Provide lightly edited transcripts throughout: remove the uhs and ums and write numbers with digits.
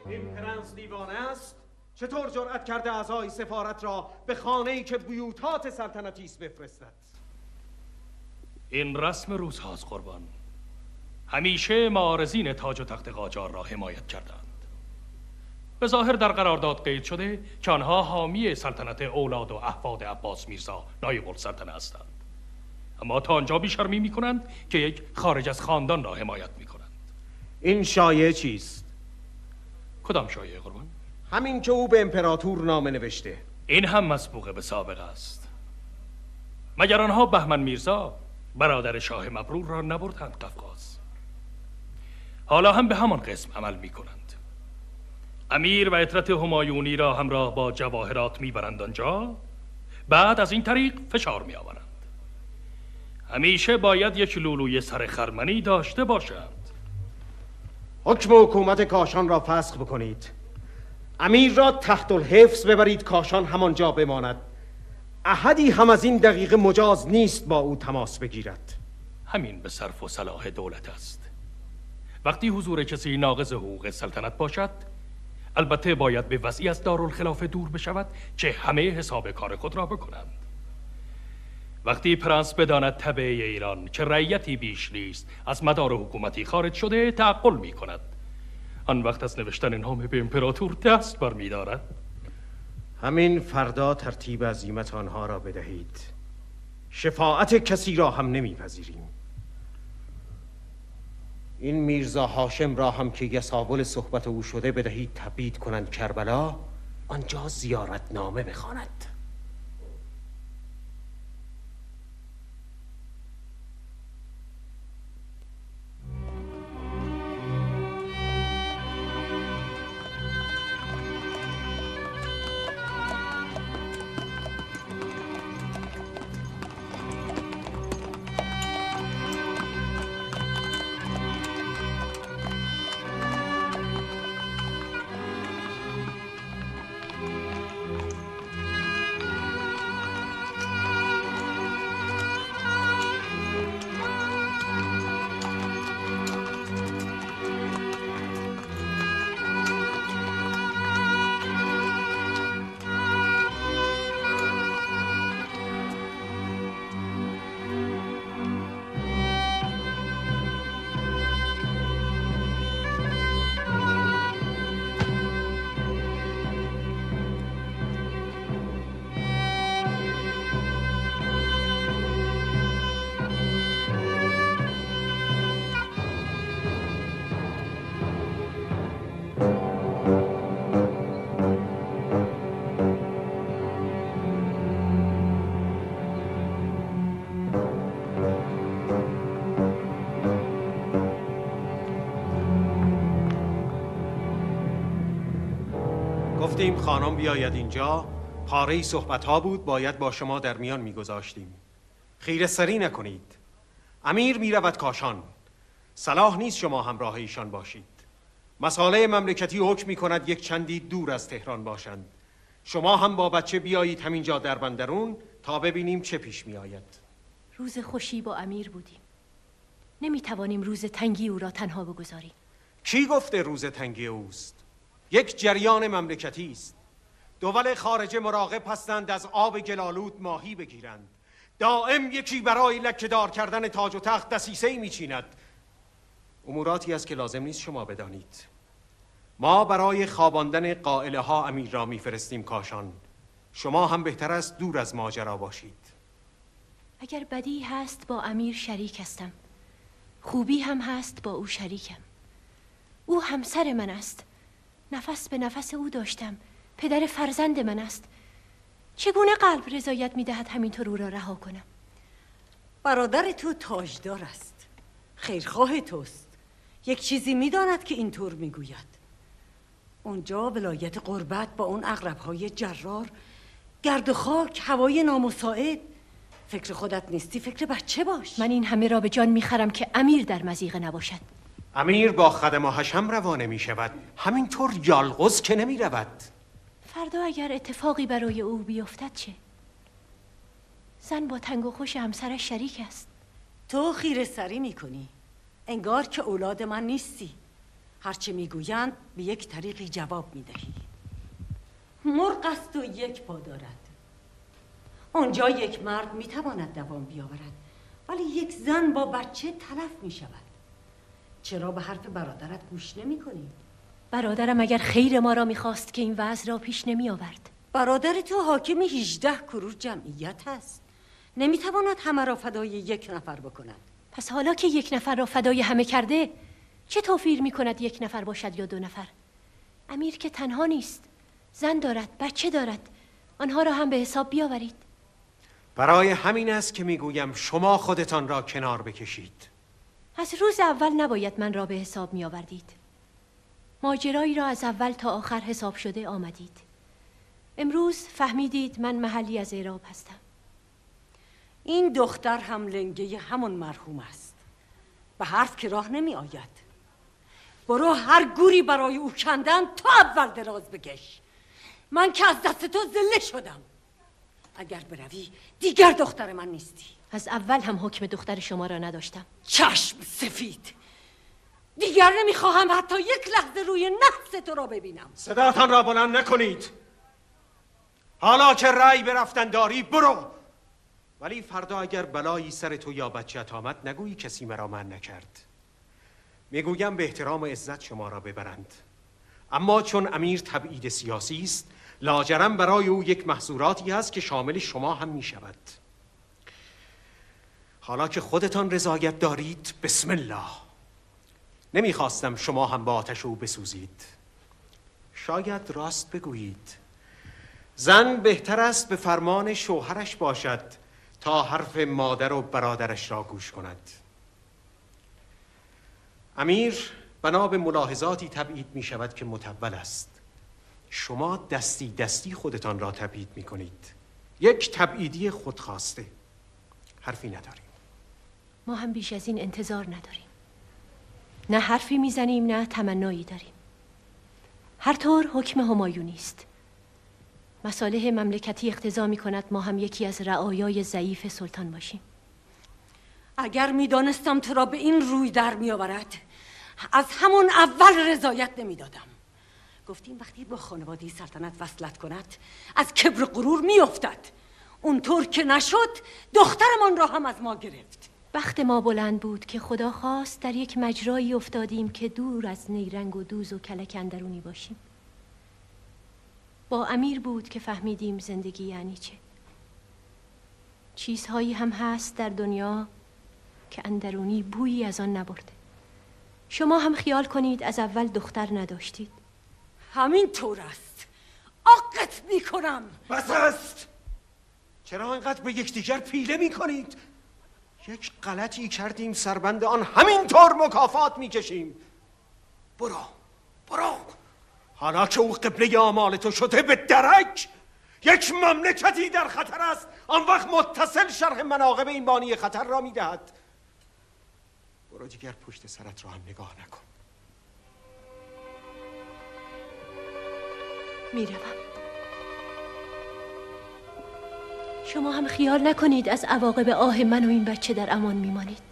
این پرنس دیوانه است؟ چطور جرأت کرده اعضای سفارت را به خانه‌ای که بیوتات سلطنتی است بفرستد؟ این رسم روزهاست قربان. همیشه معارضین تاج و تخت قاجار را حمایت کردند. به ظاهر در قرارداد قید شده که آنها حامی سلطنت اولاد و احفاد عباس میرزا نایب السلطنه هستند، اما تا آنجا بیشرمی میکنند که یک خارج از خاندان را حمایت میکنند. این شایعه چیست؟ کدام شایعه قربان؟ همین که او به امپراتور نامه نوشته. این هم مسبوق به سابقه است. مگر آنها بهمن میرزا برادر شاه مبرور را نبردند قفقاز؟ حالا هم به همان قسم عمل میکنند. امیر و عترت همایونی را همراه با جواهرات میبرند آنجا، بعد از این طریق فشار میآورند. همیشه باید یک لولوی سر خرمنی داشته باشند. حکم حکومت کاشان را فسخ بکنید. امیر را تحت الحفظ ببرید، کاشان همانجا بماند. احدی هم از این دقیقه مجاز نیست با او تماس بگیرد. همین به صرف و صلاح دولت است. وقتی حضور کسی ناقض حقوق سلطنت باشد، البته باید به وضعی از دارالخلافه دور بشود که همه حساب کار خود را بکنند. وقتی پرنس بداند تبع ایران که رعیتی بیش نیست از مدار حکومتی خارج شده، تعقل می کند. آن وقت از نوشتن نامه به امپراتور دست بر می دارد. همین فردا ترتیب عزیمت آنها را بدهید. شفاعت کسی را هم نمیپذیریم. این میرزا هاشم را هم که یساول صحبت او شده بدهید تبعید کنند کربلا، آنجا زیارت نامه بخواند. گفتیم خانم بیاید اینجا، پاره صحبت ها بود، باید با شما در میان میگذاشتیم. خیره سری نکنید. امیر میرود کاشان، صلاح نیست شما همراه ایشان باشید. مساله مملکتی حکم میکند یک چندی دور از تهران باشند. شما هم با بچه بیایید همینجا در بندرون تا ببینیم چه پیش میآید. روز خوشی با امیر بودیم، نمیتوانیم روز تنگی او را تنها بگذاریم. کی گفته روز تنگی اوست؟ یک جریان مملکتی است. دول خارجه مراقب هستند از آب گلالود ماهی بگیرند. دائم یکی برای لکه‌دار کردن تاج و تخت دسیسه‌ای میچیند. اموراتی است که لازم نیست شما بدانید. ما برای خواباندن قائله ها امیر را میفرستیم کاشان. شما هم بهتر است دور از ماجرا باشید. اگر بدی هست با امیر شریک هستم، خوبی هم هست با او شریکم. او همسر من است، نفس به نفس او داشتم، پدر فرزند من است. چگونه قلب رضایت میدهد همینطور او را رها کنم؟ برادر تو تاجدار است، خیرخواه توست، یک چیزی میداند که اینطور میگوید. اونجا ولایت قربت با اون عقرب‌های جرار، گرد و خاک، هوای نامساعد. فکر خودت نیستی، فکر بچه باش. من این همه را به جان میخرم که امیر در مضیقه نباشد. امیر با خدم و حشم روانه می شود، همینطور یالغوز که نمی رود. فردا اگر اتفاقی برای او بیفتد چه؟ زن با تنگ و خوش همسرش شریک است. تو خیره سری میکنی، انگار که اولاد من نیستی. هرچه میگویند به یک طریقی جواب میدهی. مرغ است و یک پا دارد. آنجا یک مرد میتواند دوام بیاورد، ولی یک زن با بچه تلف میشود. چرا به حرف برادرت گوش نمی کنی؟ برادرم اگر خیر ما را میخواست که این وضع را پیش نمی آورد. برادر تو حاکم 18 کرور جمعیت هست. نمیتواند همه را فدای یک نفر بکند. پس حالا که یک نفر را فدای همه کرده، چه توفیر میکند یک نفر باشد یا 2 نفر؟ امیر که تنها نیست، زن دارد، بچه دارد. آنها را هم به حساب بیاورید. برای همین است که میگویم شما خودتان را کنار بکشید. از روز اول نباید من را به حساب می آوردید. ماجرایی را از اول تا آخر حساب شده آمدید. امروز فهمیدید من محلی از اعراب هستم. این دختر هم لنگه همون مرحوم است. به حرف که راه نمی آید. برو هر گوری برای او کندن تا اول دراز بکش. من که از دست تو ذله شدم. اگر بروی دیگر دختر من نیستی. از اول هم حکم دختر شما را نداشتم. چشم سفید. دیگر نمیخواهم حتی یک لحظه روی نفس تو را ببینم. صداتان را بلند نکنید. حالا که رأی برفتن داری برو. ولی فردا اگر بلایی سر تو یا بچه‌ت آمد نگویی کسی مرا من نکرد. میگویم به احترام و عزت شما را ببرند. اما چون امیر تبعید سیاسی است، لاجرم برای او یک محظوراتی هست که شامل شما هم می شود. حالا که خودتان رضایت دارید، بسم الله. نمیخواستم شما هم با آتش او بسوزید. شاید راست بگویید. زن بهتر است به فرمان شوهرش باشد تا حرف مادر و برادرش را گوش کند. امیر بنا به ملاحظاتی تبعید می شود که متول است. شما دستی دستی خودتان را تبعید می کنید. یک تبعیدی خودخواسته. حرفی نداریم. ما هم بیش از این انتظار نداریم. نه حرفی میزنیم نه تمنایی داریم. هر طور حکم همایونی است. مصالح مملکتی اقتضا می کند ما هم یکی از رعایای ضعیف سلطان باشیم. اگر میدانستم تو را به این روی در می آورد، از همون اول رضایت نمی دادم. گفتیم وقتی با خانواده سلطنت وصلت کند از کبر غرور می افتد. اونطور که نشد دخترمان را هم از ما گرفت. بخت ما بلند بود که خدا خواست در یک مجرایی افتادیم که دور از نیرنگ و دوز و کلک اندرونی باشیم. با امیر بود که فهمیدیم زندگی یعنی چه. چیزهایی هم هست در دنیا که اندرونی بویی از آن نبرده. شما هم خیال کنید از اول دختر نداشتید. همین طور است. آقت می کنم. بس است. چرا انقدر به یکدیگر پیله می کنید؟ یک غلطی کردیم سربند آن همینطور مکافات می کشیم. برو برو. حالا که او قبله آمال تو شده به درک، یک مملکتی در خطر است، آن وقت متصل شرح مناقب این بانی خطر را می دهد. برو دیگر پشت سرت را هم نگاه نکن. میروم. شما هم خیال نکنید از عواقب آه من و این بچه در امان میمانید.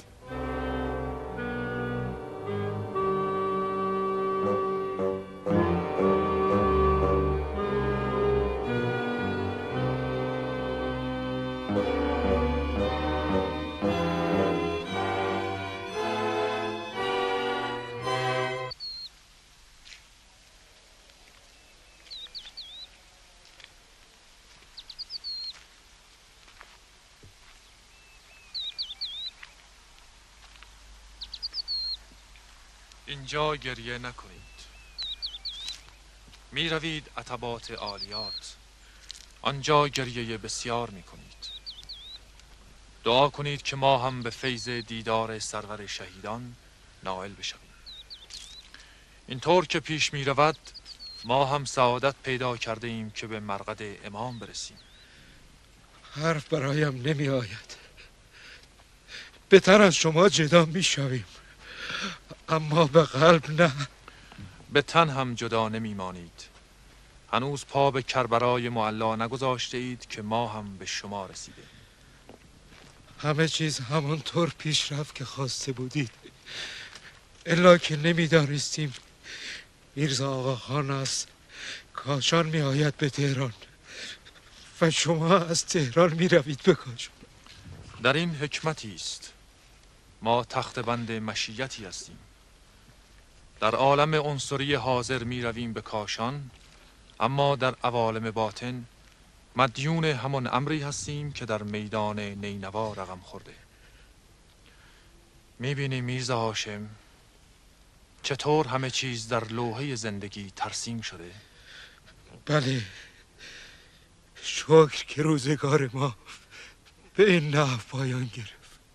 اینجا گریه نکنید. می روید عتبات عالیات. آنجا گریه بسیار می کنید. دعا کنید که ما هم به فیض دیدار سرور شهیدان نائل بشویم. اینطور که پیش می رود ما هم سعادت پیدا کرده ایم که به مرقد امام برسیم. حرف برایم نمی آید. به تن از شما جدا می شویم، اما به قلب نه. به تن هم جدا نمی مانید. هنوز پا به کربلای معلا نگذاشته اید که ما هم به شما رسیده. همه چیز همانطور پیش رفت که خواسته بودید، الا که نمی دانستیم میرزا آقاخان از کاشان می آید به تهران و شما از تهران می روید به کاشان. در این حکمتی است. ما تخت بند مشیتی هستیم. در عالم عنصری حاضر می رویم به کاشان، اما در عوالم باطن مدیون همان امری هستیم که در میدان نینوا رقم خورده. می بینی میرزا هاشم چطور همه چیز در لوحه زندگی ترسیم شده؟ بله، شکر که روزگار ما به این نحو پایان گرفت.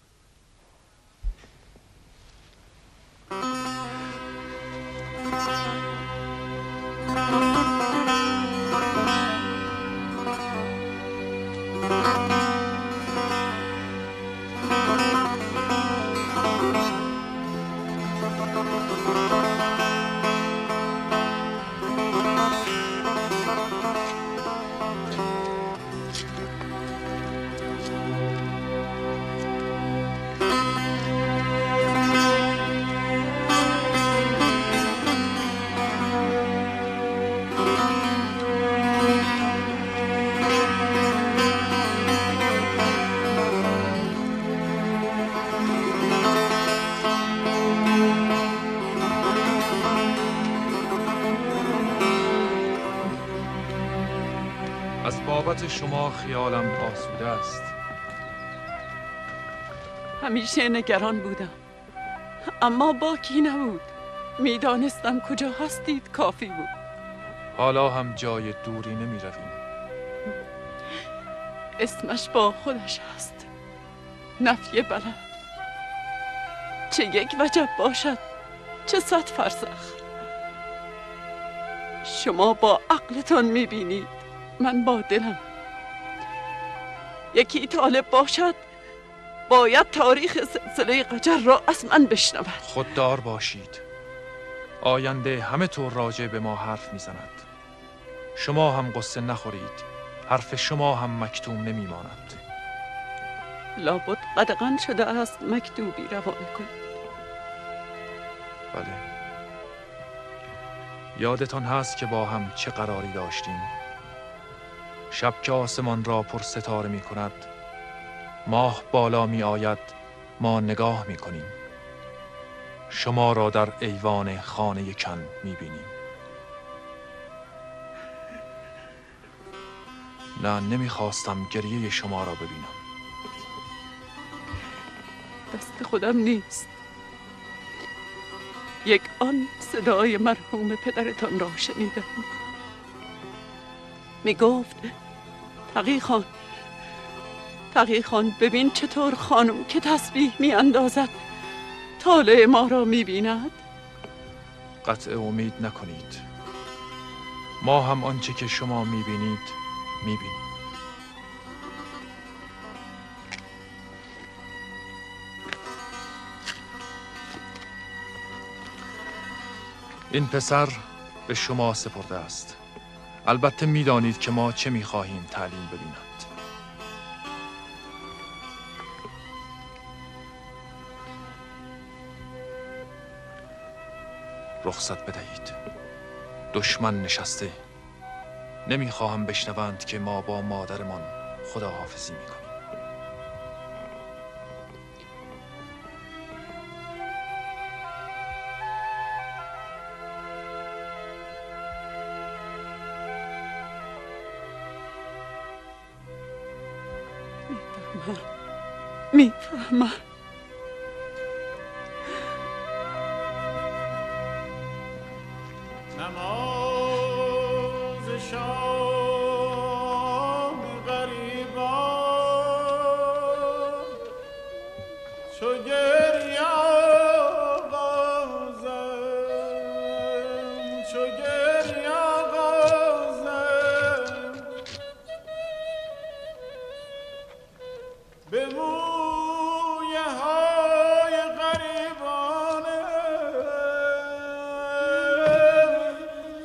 شما خیالم آسوده است. همیشه نگران بودم، اما باکی نبود. میدانستم کجا هستید کافی بود. حالا هم جای دوری نمی رویم. اسمش با خودش هست، نفی بلد. چه یک وجب باشد، چه 100 فرسخ. شما با عقلتان میبینید، من با دلم. یکی طالب باشد باید تاریخ سلسله قجر را از من بشنود. خوددار باشید. آینده همه طور راجع به ما حرف میزند. شما هم قصه نخورید. حرف شما هم مکتوم نمیماند. لابد قدغن شده است مکتوبی روانه کنید. بله. یادتان هست که با هم چه قراری داشتیم؟ شب که آسمان را پر ستاره می کند، ماه بالا می آید، ما نگاه می کنیم. شما را در ایوان خانه کن می بینیم. نه، نمی خواستم گریه شما را ببینم. دست خودم نیست. یک آن صدای مرحوم پدرتان را شنیدم. می گفت تقی خان ببین چطور خانم که تسبیح می اندازد طالع ما را می بیند. قطع امید نکنید. ما هم آنچه که شما می بینید می بینیم. این پسر به شما سپرده است. البته می دانید که ما چه می خواهیم تعلیم ببیند. رخصت بدهید. دشمن نشسته. نمی خواهم بشنوند که ما با مادرمان خداحافظی می کنیم. میفهمم. نماز شام غریبان چو گریه آغازم، چو گریه آغازم به مویه های غریبانه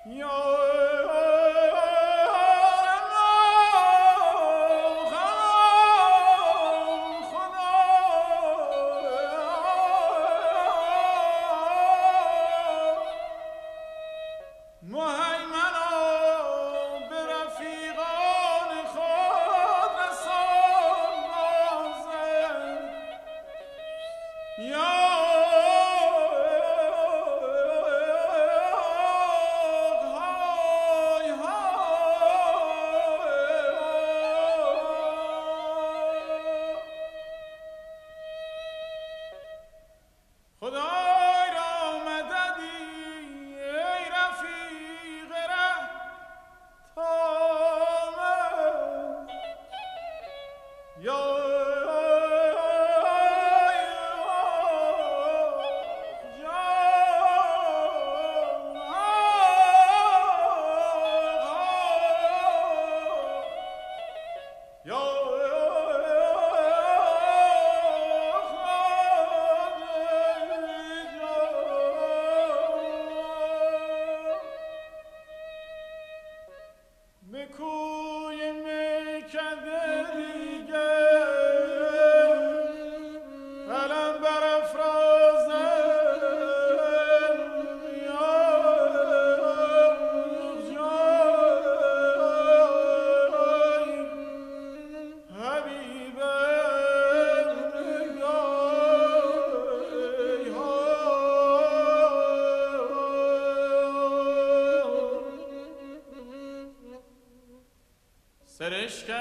سرشکم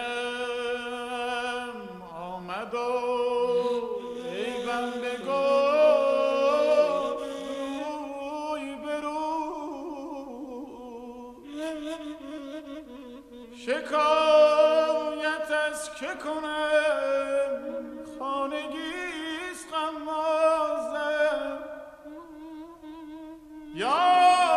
آمد و ای بنده گفت روی به روی شکایت از که کنم خانگیست غمازم یا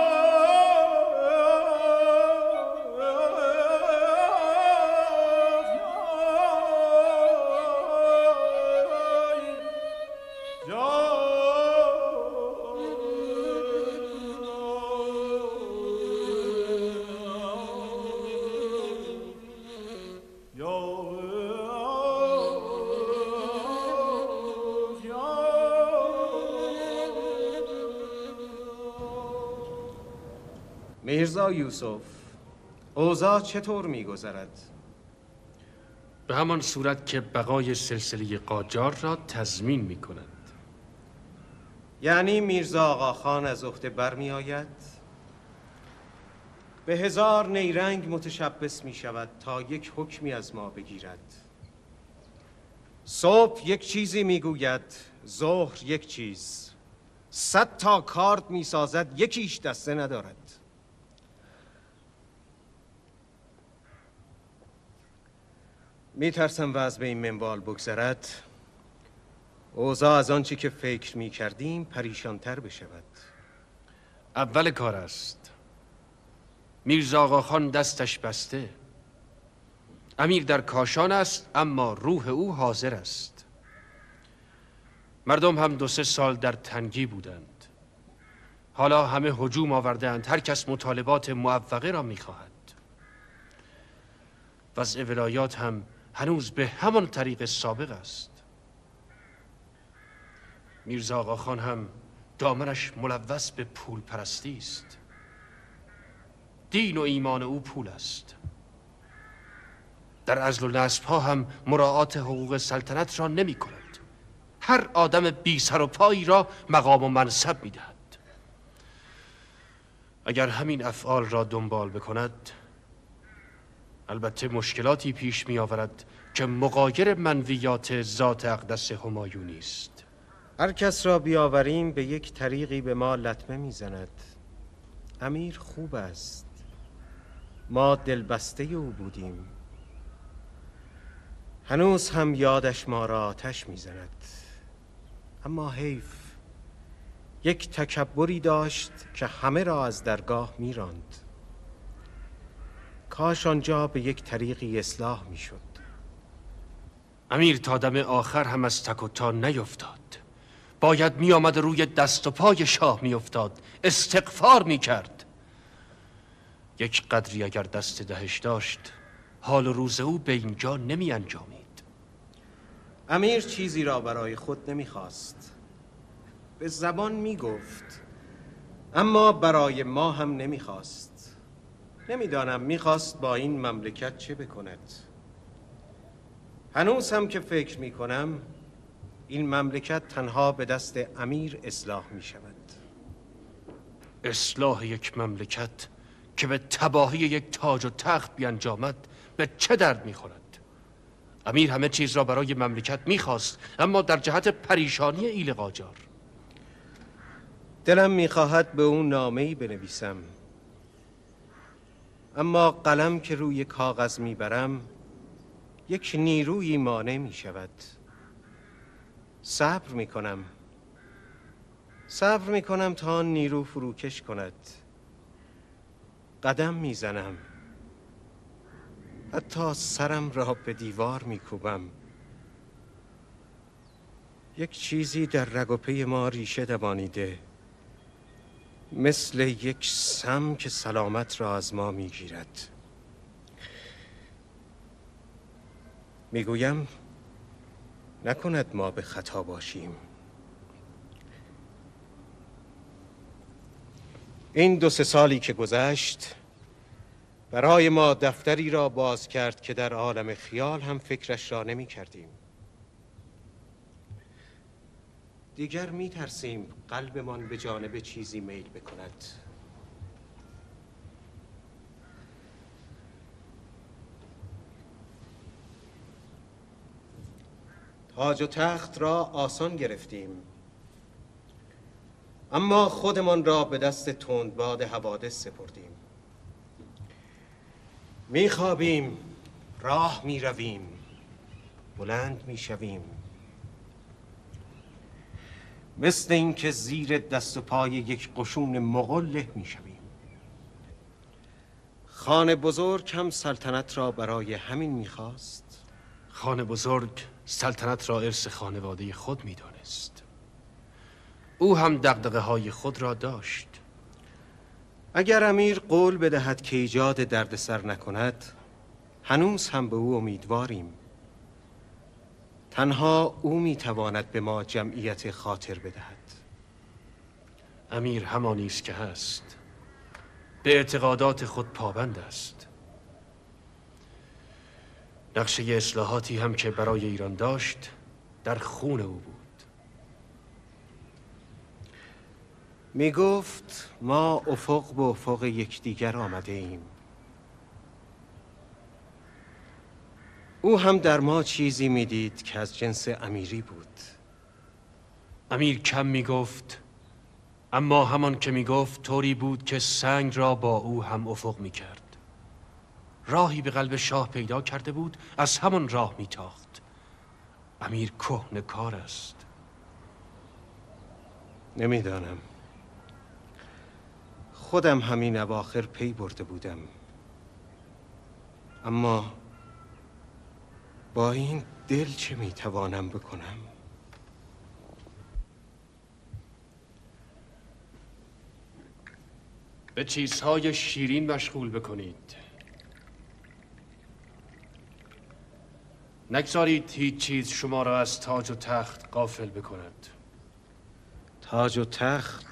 میرزا یوسف، اوضاع چطور می‌گذرد؟ به همان صورت که بقای سلسله قاجار را تضمین می‌کنند. یعنی میرزا آقاخان از عهده برمی‌آید؟ به 1000 نیرنگ متشبث می‌شود تا یک حکمی از ما بگیرد. صبح یک چیزی می‌گوید، ظهر یک چیز. 100 تا کارد می‌سازد، یکیش دسته ندارد. میترسم وضع به این منوال بگذرد، اوضاع از آنچه که فکر میکردیم پریشانتر بشود. اول کار است. میرزا آقاخان دستش بسته. امیر در کاشان است اما روح او حاضر است. مردم هم 2-3 سال در تنگی بودند. حالا همه هجوم آوردند، هر کس مطالبات معوقه را میخواهد. وضع ولایات هم هنوز به همان طریق سابق است. میرزا آقاخان هم دامنش ملوث به پول پرستی است. دین و ایمان او پول است. در عزل و نصب ها هم مراعات حقوق سلطنت را نمی کند. هر آدم بی سر و پایی را مقام و منصب می دهد. اگر همین افعال را دنبال بکند، البته مشکلاتی پیش می آورد که مغایر منویات ذات اقدس همایونی است. هر کس را بیاوریم به یک طریقی به ما لطمه میزند. امیر خوب است، ما دلبسته او بودیم، هنوز هم یادش ما را آتش میزند. اما حیف، یک تکبری داشت که همه را از درگاه میراند. کاش آنجا به یک طریقی اصلاح میشد. امیر تا دم آخر هم از تک و تا نیفتاد. باید می آمد روی دست و پای شاه می افتاد، استغفار می کرد. یک قدری اگر دست دهش داشت، حال و روز او به اینجا نمی انجامید. امیر چیزی را برای خود نمیخواست. به زبان میگفت، اما برای ما هم نمیخواست. نمیدانم میخواست با این مملکت چه بکند. هنوز هم که فکر میکنم این مملکت تنها به دست امیر اصلاح میشود. اصلاح یک مملکت که به تباهی یک تاج و تخت بیانجامد به چه درد میخورد؟ امیر همه چیز را برای مملکت میخواست، اما در جهت پریشانی ایل قاجار. دلم میخواهد به اون نامه‌ای بنویسم، اما قلم که روی کاغذ میبرم یک نیرویی مانع میشود. صبر میکنم تا نیرو فروکش کند. قدم میزنم، حتی سرم را به دیوار میکوبم. یک چیزی در رگ و پی ما ریشه دوانیده، مثل یک سم که سلامت را از ما میگیرد. میگویم نکند ما به خطا باشیم. این 2-3 سالی که گذشت برای ما دفتری را باز کرد که در عالم خیال هم فکرش را نمی کردیم. دیگر می ترسیم قلبمان به جانب چیزی میل بکند. تاج و تخت را آسان گرفتیم، اما خودمان را به دست تندباد حوادث سپردیم. میخوابیم، راه میرویم، بلند میشویم، مثل اینکه زیر دست و پای یک قشون مغول له میشویم. خان بزرگ هم سلطنت را برای همین میخواست. خان بزرگ سلطنت را ارث خانواده خود میدانست. او هم دغدغه های خود را داشت. اگر امیر قول بدهد که ایجاد دردسر نکند، هنوز هم به او امیدواریم. تنها او میتواند به ما جمعیت خاطر بدهد. امیر همانی است که هست. به اعتقادات خود پابند است. نقشه اصلاحاتی هم که برای ایران داشت در خون او بود. می گفت ما افق به افق یکدیگر آمده ایم. او هم در ما چیزی می دید که از جنس امیری بود. امیر کم می گفت، اما همان که می گفت طوری بود که سنگ را با او هم افق می کرد. راهی به قلب شاه پیدا کرده بود، از همان راه می تاخت. امیر کهنه کار است. نمیدانم. خودم همین اواخر پی برده بودم، اما با این دل چه میتوانم بکنم؟ به چیزهای شیرین مشغول بکنید. نگذارید هیچ چیز شما را از تاج و تخت غافل بکند. تاج و تخت؟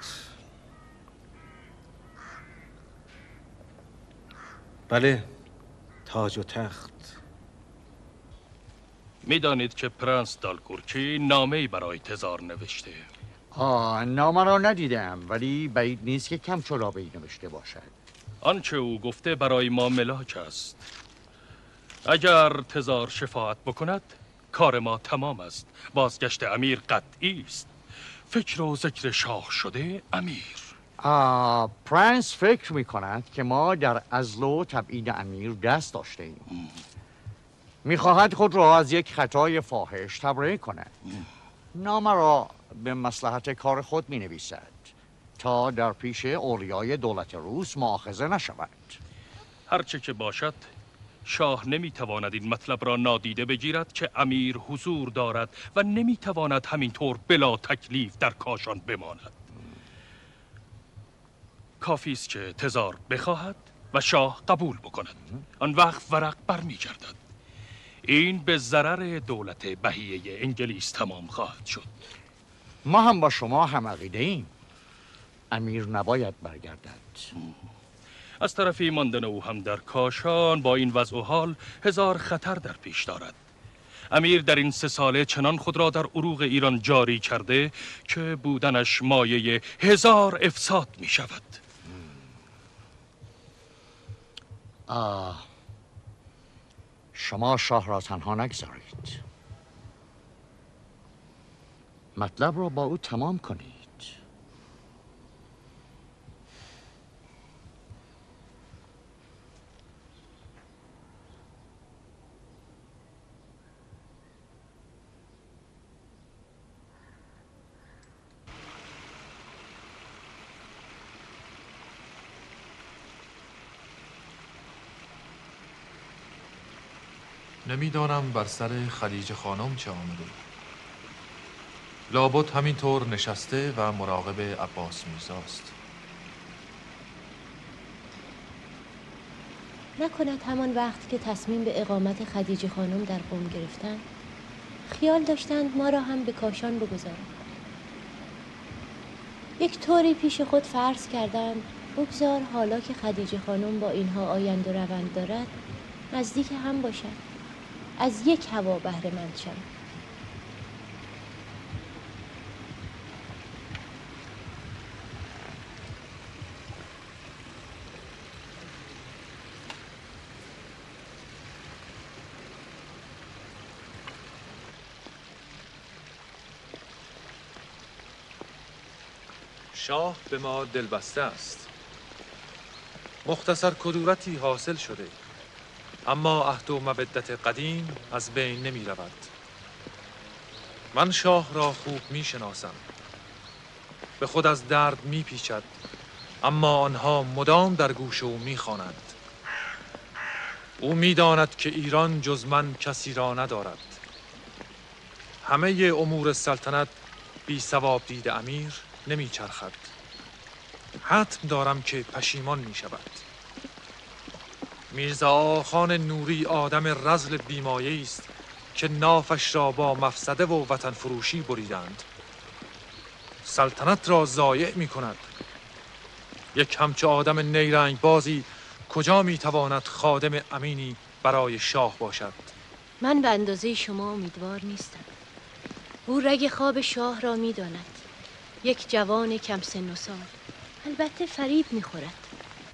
بله، تاج و تخت. میدانید که پرنس دالکورکی نامه‌ای برای تزار نوشته. نامه را ندیدم، ولی بعید نیست که کم چلابه‌ای نوشته باشد. آنچه او گفته برای ما ملاک است. اگر تزار شفاعت بکند کار ما تمام است. بازگشت امیر قطعی است. فکر و ذکر شاه شده امیر. پرنس فکر می کند که ما در عزل و تبعید امیر دست داشته ایم. می خواهد خود را از یک خطای فاحش تبرئه کند. نامه را به مصلحت کار خود می نویسد تا در پیش اولیای دولت روس مؤاخذه نشود. هرچه که باشد شاه نمیتواند این مطلب را نادیده بگیرد که امیر حضور دارد و نمیتواند همینطور بلا تکلیف در کاشان بماند. کافی است که تزار بخواهد و شاه قبول بکند. آن وقت ورق برمیگردد. این به ضرر دولت بهیه انگلیس تمام خواهد شد. ما هم با شما هم عقیده ایم. امیر نباید برگردد. از طرفی ماندن او هم در کاشان با این وضع و حال هزار خطر در پیش دارد. امیر در این 3 ساله چنان خود را در عروق ایران جاری کرده که بودنش مایه 1000 افساد می شود. شما شاه را تنها نگذارید. مطلب را با او تمام کنید. نمیدانم بر سر خدیجه خانم چه آمده. لابد همینطور نشسته و مراقب عباس میرزاست. نکند همان وقت که تصمیم به اقامت خدیجه خانم در قم گرفتند خیال داشتند ما را هم به کاشان بگذارند. یک طوری پیش خود فرض کردند بگذار حالا که خدیجه خانم با اینها آیند و روند دارد نزدیک هم باشد، از یک هوا بهره مند شوند. شاه به ما دلبسته است. مختصر کدورتی حاصل شده، اما عهد و مودت قدیم از بین نمی رود. من شاه را خوب می شناسم. به خود از درد می پیچد، اما آنها مدام در گوش او می خوانند. او می داند که ایران جز من کسی را ندارد. همه امور سلطنت بی ثواب دید امیر نمی چرخد. حتم دارم که پشیمان می شود. میرزا آخان نوری آدم رذل بیمایه است که نافش را با مفسده و وطن فروشی بریدند. سلطنت را ضایع می کند. یک همچو آدم نیرنگ بازی کجا می تواند خادم امینی برای شاه باشد؟ من به اندازه شما امیدوار نیستم. او رگ خواب شاه را می داند. یک جوان کم سن و سال. البته فریب می خورد.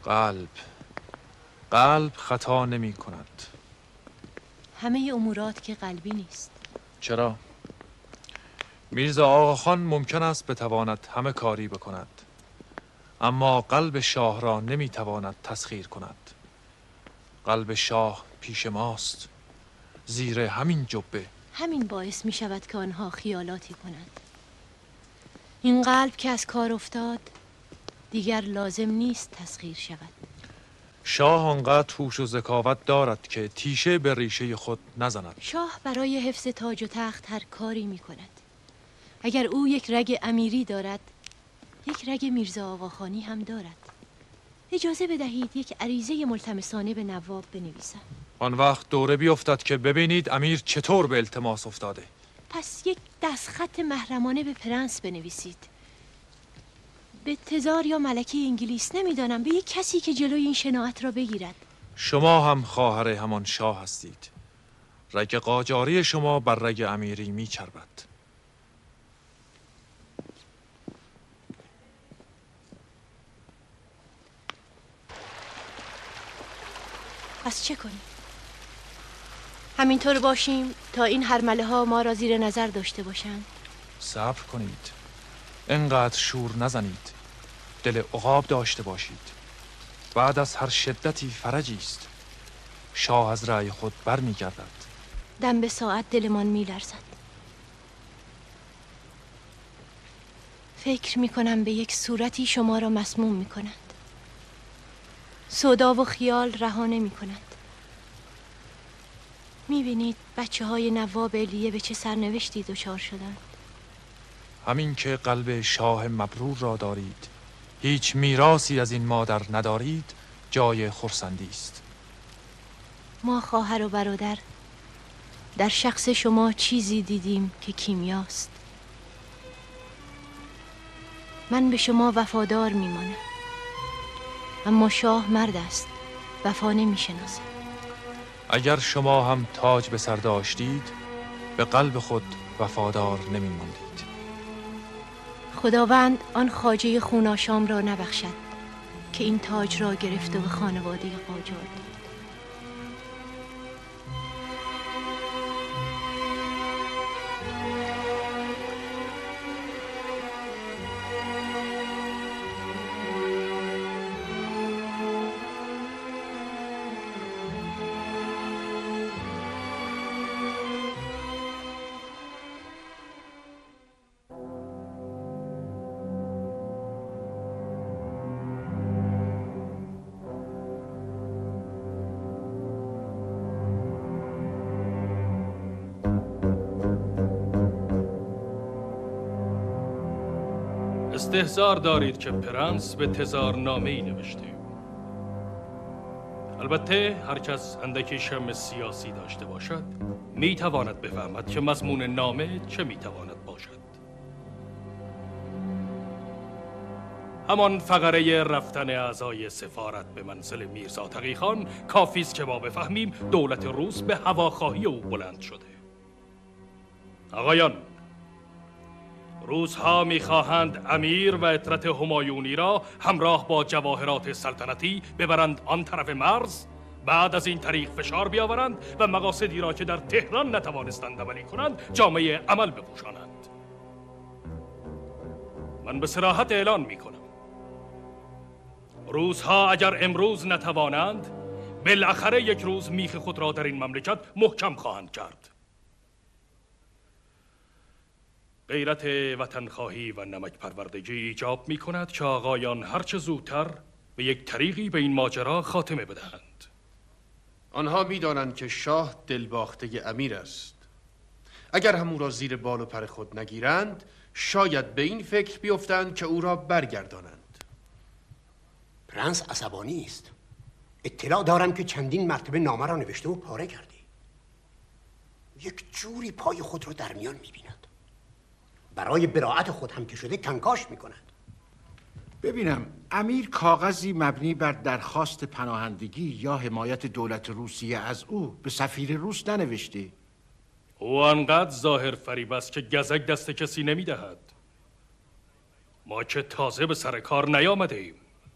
قلب خطا نمی کند. همه امورات که قلبی نیست. چرا؟ میرزا آقاخان ممکن است بتواند همه کاری بکند، اما قلب شاه را نمی تواند تسخیر کند. قلب شاه پیش ماست، زیر همین جبه. همین باعث می شود که آنها خیالاتی کنند. این قلب که از کار افتاد دیگر لازم نیست تسخیر شود. شاه آنقدر هوش و ذکاوت دارد که تیشه به ریشه خود نزند. شاه برای حفظ تاج و تخت هر کاری می کند. اگر او یک رگ امیری دارد، یک رگ میرزا آقاخانی هم دارد. اجازه بدهید یک عریضه ملتمسانه به نواب بنویسم. آن وقت دوره بیفتد که ببینید امیر چطور به التماس افتاده. پس یک دستخط محرمانه به پرنس بنویسید، به تزار یا ملکه انگلیس، نمیدانم، به یک کسی که جلوی این شناعت را بگیرد. شما هم خواهر همان شاه هستید. رگ قاجاری شما بر رگ امیری میچربد. پس چه کنیم؟ همینطور باشیم تا این هرمله ها ما را زیر نظر داشته باشند؟ صبر کنید. انقدر شور نزنید. دل عقاب داشته باشید. بعد از هر شدتی فرجی است. شاه از رأی خود بر می گردد. دم به ساعت دلمان می لرزد. فکر می کنم به یک صورتی شما را مسموم می کنند. سودا و خیال رها نمی کنند. می بینید بچه های نواب علیه به چه سرنوشتی دچار شدند. همین که قلب شاه مبرور را دارید، هیچ میراثی از این مادر ندارید، جای خرسندی است. ما خواهر و برادر در شخص شما چیزی دیدیم که کیمیاست. من به شما وفادار میمانم، اما شاه مرد است، وفا نمیشناسد. اگر شما هم تاج به سر داشتید به قلب خود وفادار نمی‌ماندید. خداوند آن خواجه خوناشام را نبخشد که این تاج را گرفت و به خانواده قاجار داد. استحضار دارید که پرنس به تزارنامه‌ای نوشته. البته هر کس اندکی شم سیاسی داشته باشد میتواند بفهمد که مضمون نامه چه میتواند باشد. همان فقره رفتن اعضای سفارت به منزل میرزا تقی خان کافی است که ما بفهمیم دولت روس به هواخواهی او بلند شده. آقایان، روس‌ها می‌خواهند امیر و عترت همایونی را همراه با جواهرات سلطنتی ببرند آن طرف مرز، بعد از این طریق فشار بیاورند و مقاصدی را که در تهران نتوانستند عملی کنند جامعه عمل بپوشانند. من به صراحت اعلان می‌کنم روس‌ها اگر امروز نتوانند بالاخره یک روز میخ خود را در این مملکت محکم خواهند کرد. غیرت وطنخواهی و نمک پروردگی ایجاب می کند که آقایان هرچه زودتر به یک طریقی به این ماجرا خاتمه بدهند. آنها می دانند که شاه دلباخته امیر است. اگر هم او را زیر بال و پر خود نگیرند شاید به این فکر بیفتند که او را برگردانند. پرنس عصبانی است. اطلاع دارم که چندین مرتبه نامه را نوشته و پاره کرده. یک جوری پای خود را در میان می بیند. برای براعت خود هم که شده کنکاش می کند. ببینم امیر کاغذی مبنی بر درخواست پناهندگی یا حمایت دولت روسیه از او به سفیر روس ننوشته؟ او انقدر ظاهر فریب است که گزک دست کسی نمی دهد. ما که تازه به سر کار نیامده ایم.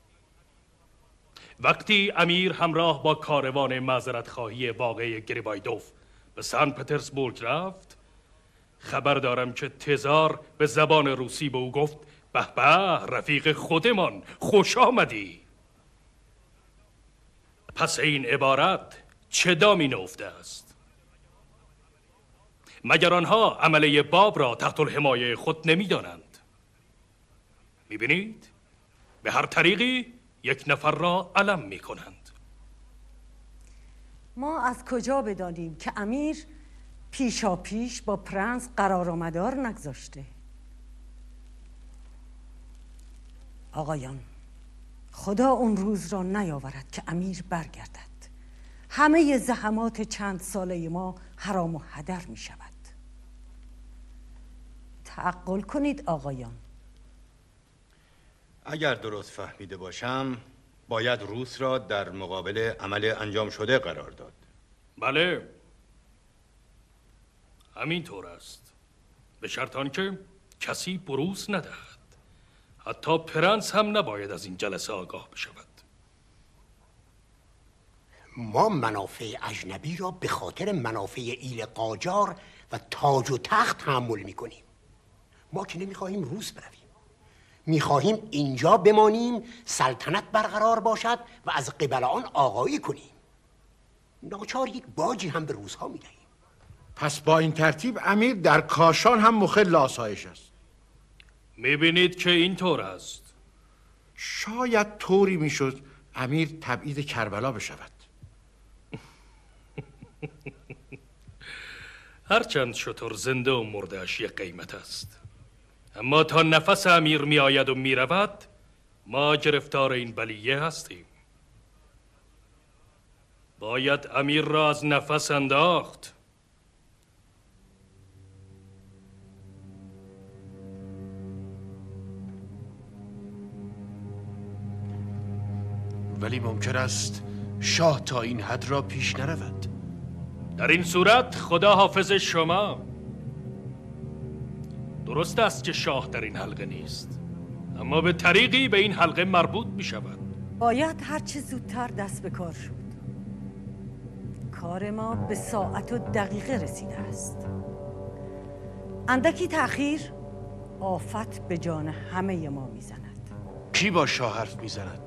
وقتی امیر همراه با کاروان معذرت خواهی واقعه گریبایدوف به سن پترزبورگ رفت، خبر دارم که تزار به زبان روسی به او گفت به به رفیق خودمان، خوش آمدی. پس این عبارت چه دامی نهفته است؟ مگر آنها عمله باب را تحت الحمایه خود نمی دانند؟ میبینید؟ به هر طریقی یک نفر را علم می کنند. ما از کجا بدانیم که امیر پیشا پیش با پرنس قرارمدار نگذاشته؟ آقایان، خدا اون روز را نیاورد که امیر برگردد. همه زحمات چند ساله ما حرام و هدر می شود. تعقل کنید آقایان. اگر درست فهمیده باشم باید روس را در مقابل عمل انجام شده قرار داد. بله، همین طور است، به شرط آنکه کسی بروز ندهد. حتی پرنس هم نباید از این جلسه آگاه بشود. ما منافع اجنبی را به خاطر منافع ایل قاجار و تاج و تخت تحمل میکنیم. ما که نمیخواهیم روس برویم، میخواهیم اینجا بمانیم، سلطنت برقرار باشد و از قبل آن آقایی کنیم. ناچار یک باجی هم به روس‌ها میدهیم. پس با این ترتیب امیر در کاشان هم مخل آسایش است. میبینید که این طور است. شاید طوری میشد امیر تبعید کربلا بشود. هرچند شتر زنده و مردهش یک قیمت است، اما تا نفس امیر می آید و می رود ما گرفتار این بلیه هستیم. باید امیر را از نفس انداخت. ولی ممکن است شاه تا این حد را پیش نرود. در این صورت خدا حافظ شما. درست است که شاه در این حلقه نیست، اما به طریقی به این حلقه مربوط می شود. باید هرچه زودتر دست به کار شد. کار ما به ساعت و دقیقه رسیده است. اندکی تأخیر آفت به جان همه ما میزند. کی با شاه حرف میزند؟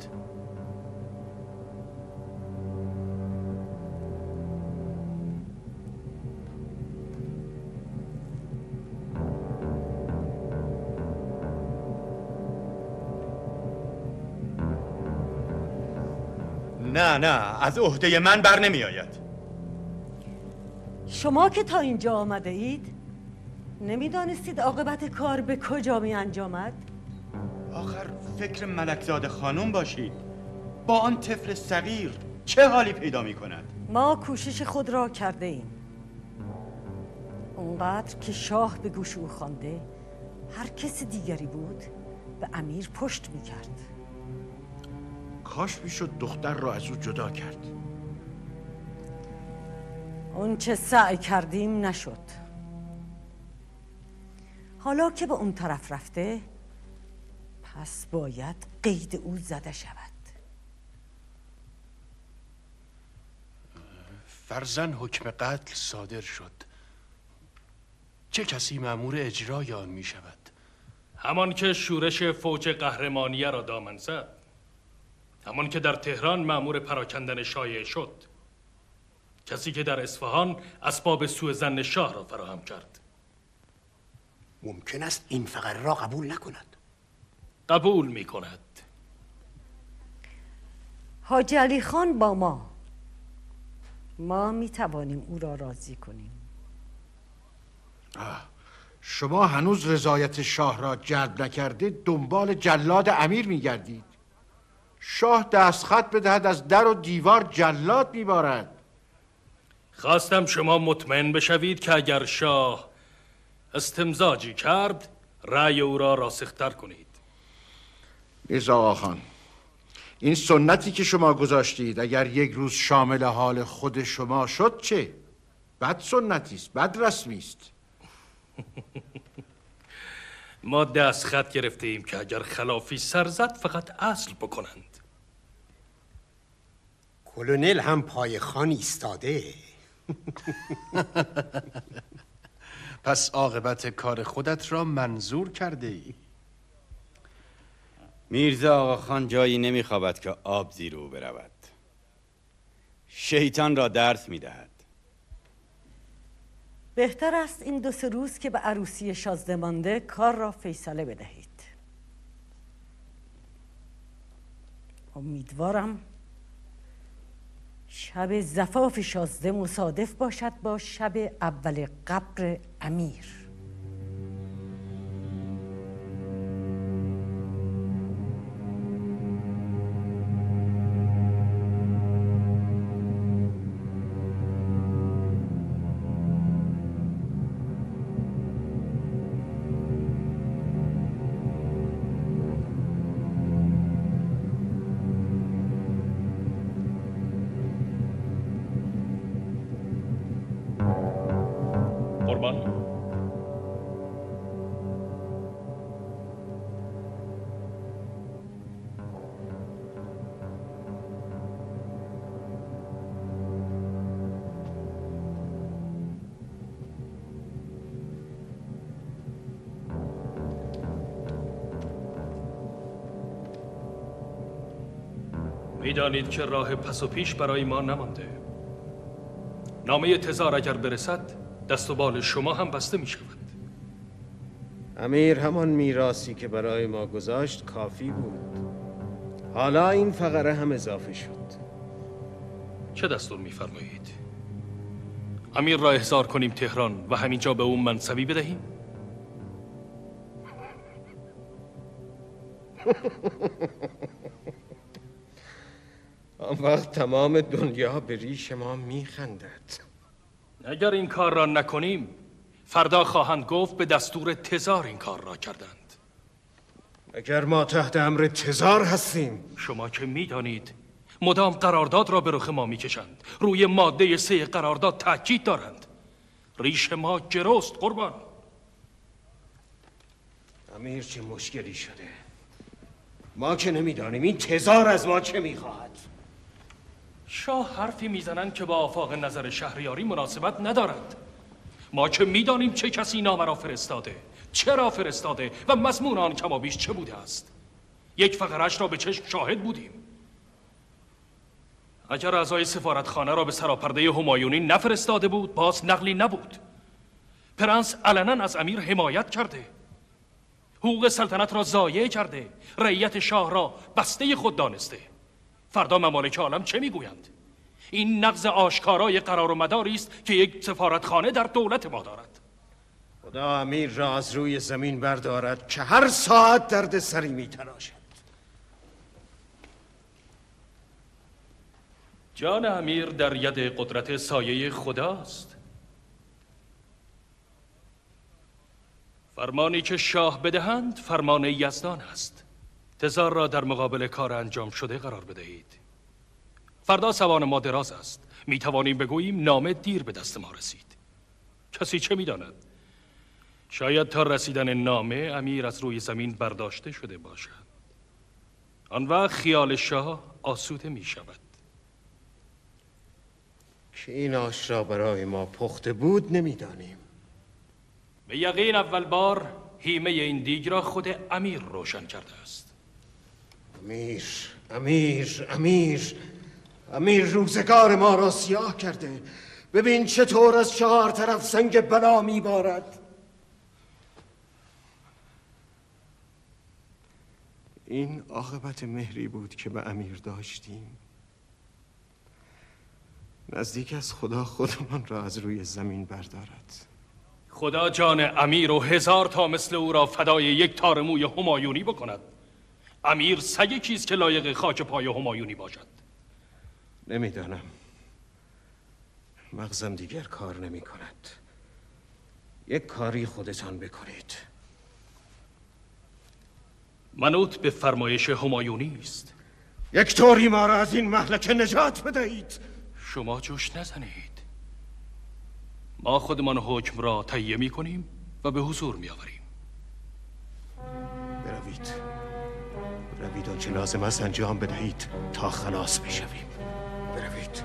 نه از عهده من بر نمی آید. شما که تا اینجا آمده اید نمیدانستید عاقبت کار به کجا می انجامد؟ آخر فکر ملکزاده خانم باشید. با آن طفل صغیر چه حالی پیدا می کند؟ ما کوشش خود را کرده ایم. اونقدر که شاه به گوش او خوانده هر کس دیگری بود به امیر پشت می کرد. کاش میشد دختر را از او جدا کرد. اون چه سعی کردیم نشد. حالا که به اون طرف رفته پس باید قید او زده شود. فرضاً حکم قتل صادر شد. چه کسی مأمور اجرای آن می شود؟ همان که شورش فوج قهرمانیه را دامن زد، همان که در تهران مأمور پراکندن شایعه شد، کسی که در اصفهان اسباب سوء ظن شاه را فراهم کرد. ممکن است این فقره را قبول نکند. قبول می کند. حاجی علی خان با ما می توانیم او را راضی کنیم. شما هنوز رضایت شاه را جلب نکرده دنبال جلاد امیر می گردید. شاه دستخط بدهد از در و دیوار جلاد می بارد. خواستم شما مطمئن بشوید که اگر شاه استمزاجی کرد رأی او را راسختر کنید. میرزا آقاخان، این سنتی که شما گذاشتید اگر یک روز شامل حال خود شما شد چه؟ بد سنتی است، بد رسمی است. ما دستخط گرفته ایم که اگر خلافی سر زد فقط اصل بکنند. کلونل هم پای خان ایستاده. پس عاقبت کار خودت را منظور کرده ای؟ میرزا آقاخان جایی نمیخوابد که آب زیر او برود. شیطان را درس میدهد. بهتر است این 2-3 روز که به عروسی شازده مانده کار را فیصله بدهید. امیدوارم شب زفاف شازده مصادف باشد با شب اول قبر امیر. میدانید که راه پس و پیش برای ما نمانده. نامه تزار اگر برسد دست و بال شما هم بسته می شود. امیر همان میراثی که برای ما گذاشت کافی بود. حالا این فقره هم اضافه شد. چه دستور می‌فرمایید؟ امیر را احضار کنیم تهران و همینجا به اون منصبی بدهیم؟ آن وقت تمام دنیا به ریش ما میخندد. اگر این کار را نکنیم فردا خواهند گفت به دستور تزار این کار را کردند. اگر ما تحت امر تزار هستیم. شما که میدانید مدام قرارداد را به رخ ما میکشند، روی ماده 3 قرارداد تاکید دارند. ریش ما گرست قربان. امیر چه مشکلی شده؟ ما که نمیدانیم این تزار از ما چه میخواهد. شاه حرفی میزنند که با آفاق نظر شهریاری مناسبت ندارد. ما که میدانیم چه کسی نامه را فرستاده، چرا فرستاده و مضمون آن کمابیش چه بوده است. یک فقره‌اش را به چشم شاهد بودیم. اگر اعضای سفارتخانه را به سراپرده همایونی نفرستاده بود باز نقلی نبود. پرنس علنا از امیر حمایت کرده، حقوق سلطنت را ضایع کرده، رعیت شاه را بسته خود دانسته. فردا ممالک عالم چه میگویند؟ این نقض آشکارای قرار و مداری است که یک سفارتخانه در دولت ما دارد. خدا امیر را از روی زمین بردارد که هر ساعت درد سری میتراشد. جان امیر در ید قدرت سایه خداست. فرمانی که شاه بدهند فرمان یزدان است. تزار را در مقابل کار انجام شده قرار بدهید. فردا سوان ما دراز است. می توانیم بگوییم نامه دیر به دست ما رسید. کسی چه می داند؟ شاید تا رسیدن نامه امیر از روی زمین برداشته شده باشد. آن وقت خیال شاه آسوده می شود. که این آش را برای ما پخته بود نمیدانیم. به یقین اول بار هیمه این دیگ را خود امیر روشن کرده است. امیر روزگار ما را سیاه کرده. ببین چطور از 4 طرف سنگ بلا میبارد. این عاقبت مهری بود که به امیر داشتیم. نزدیک از خدا خودمان را از روی زمین بردارد. خدا جان امیر و 1000 تا مثل او را فدای یک تار موی همایونی بکند. امیر سگ کیست که لایق خاک پای همایونی باشد؟ نمیدانم. مغزم دیگر کار نمی کند. یک کاری خودتان بکنید. منوط به فرمایش همایونی است. یک طوری ما را از این مهلکه نجات بدهید. شما جوش نزنید. ما خودمان حکم را تهیه می کنیم و به حضور می آوریم. بروید آنچه لازم است انجام بدهید تا خلاص بشویم. بروید.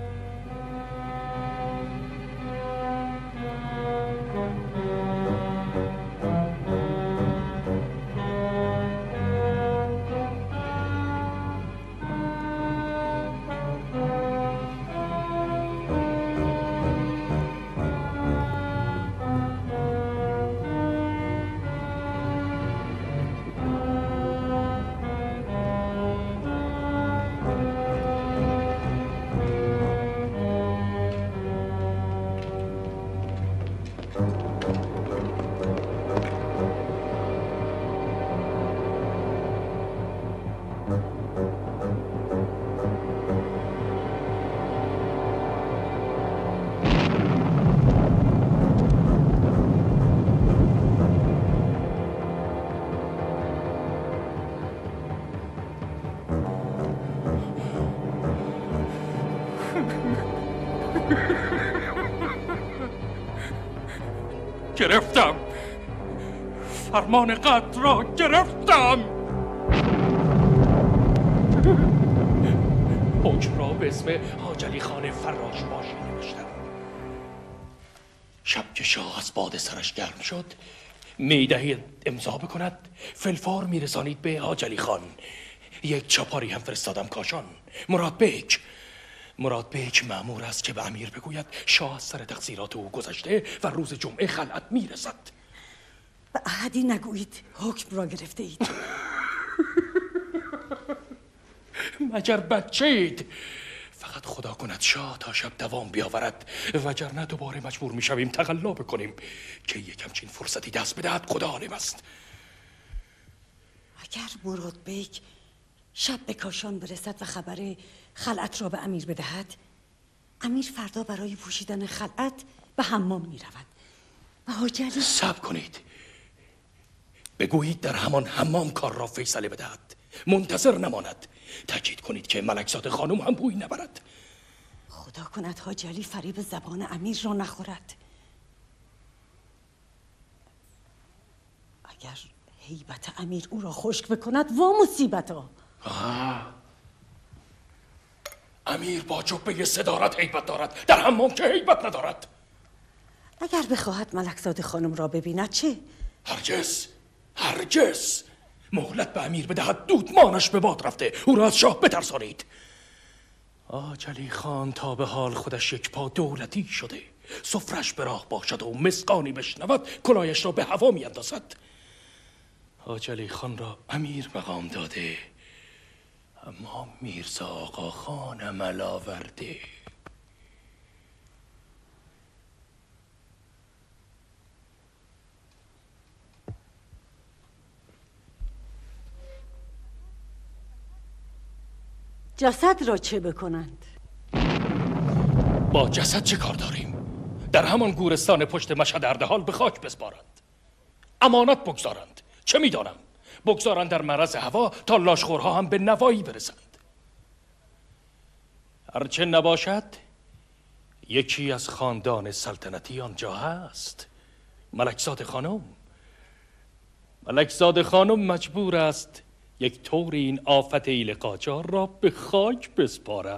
گرفتم. فرمان قتل را گرفتم. حکم را به اسم حاج علی خان فراش باشی نوشتم. شب که شاه از باد سرش گرم شد میدهید امضا بکند، فلفور میرسانید به حاج علی خان. یک چاپاری هم فرستادم کاشان. مراد بیک مأمور است که به امیر بگوید شاه از سر تقصیرات او گذشته و روز جمعه خلعت میرسد. به احدی نگویید حکم را گرفته اید. مگر بچه اید؟ فقط خدا کند شاه تا شب دوام بیاورد، وگرنه دوباره مجبور میشویم تقلا بکنیم که یک همچین فرصتی دست بدهد خدا عالم است. اگر مراد بیک شب به کاشان برسد و خبر خلعت را به امیر بدهد، امیر فردا برای پوشیدن خلعت به حمام می رود و حاج علی صبر کنید. بگویید در همان حمام کار را فیصله بدهد، منتظر نماند. تاکید کنید که ملکزاده خانم هم بوی نبرد. خدا کند حاج علی فریب زبان امیر را نخورد. اگر هیبت امیر او را خشک بکند وا مصیبتا. امیر با جبه صدارت هیبت دارد، در حمام که هیبت ندارد. اگر بخواهد ملکزاده خانم را ببیند چه؟ هرگز، هرگز. مهلت به امیر بدهد، دودمانش به باد رفته. او را از شاه بترسانید. حاج علی خان تا به حال خودش یک پا دولتی شده، سفرش به راه باشد و مسقانی بشنود کلایش را به هوا می اندازد. حاج علی خان را امیر مقام داده، اما میرزا آقا خان عمل آورده. جسد را چه بکنند؟ با جسد چه کار داریم؟ در همان گورستان پشت مشهد اردهال به خاک بسپارند. امانت بگذارند. چه میدانم؟ بگذارند در معرض هوا تا لاشخورها هم به نوایی برسند. هرچه نباشد یکی از خاندان سلطنتی آنجا هست، ملکزاده خانم. ملکزاده خانم مجبور است یک طور این آفت ایل قاجار را به خاک بسپارد.